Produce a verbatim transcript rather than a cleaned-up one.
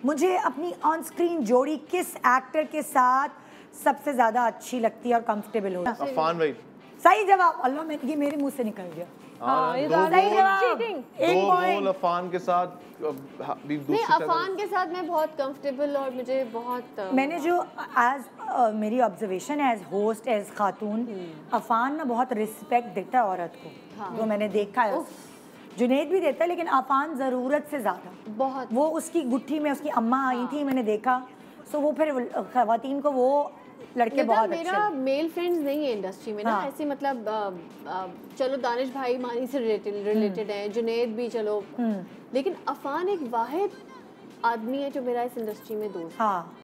मुझे अपनी on screen जोड़ी किस एक्टर के साथ सबसे ज्यादा अच्छी लगती है और कंफर्टेबल हो? अफान भाई। सही जवाब। अल्लाह मैं ये मेरे मुंह से निकल गया। हाँ, ये दो सही गोल- जवाब। दो एक गोल पॉइंट। अफान के साथ भी नहीं, दूसरी अफान के साथ मैं बहुत कंफर्टेबल और मुझे बहुत अ, मैंने जो एज मेरी ऑब्जर्वेशन है एज होस्ट एज खातून, अफान ना बहुत रिस्पेक्ट देता है औरत को। हाँ। जो मैंने देखा है, जुनैद भी देता है लेकिन अफान ज़रूरत से ज़्यादा बहुत। वो उसकी गुट्ठी में उसकी अम्मा आई थी, मैंने देखा। सो वो फिर खवातीन को वो लड़के बहुत अच्छे। मेरा मेल फ्रेंड्स नहीं है इंडस्ट्री में ना, हाँ। ऐसे मतलब आ, आ, चलो दानिश भाई मानी से रिलेटेड रिलेटेड है, जुनैद भी चलो, लेकिन अफान एक वाहिद आदमी है जो मेरा इस इंडस्ट्री में दोस्त। हाँ।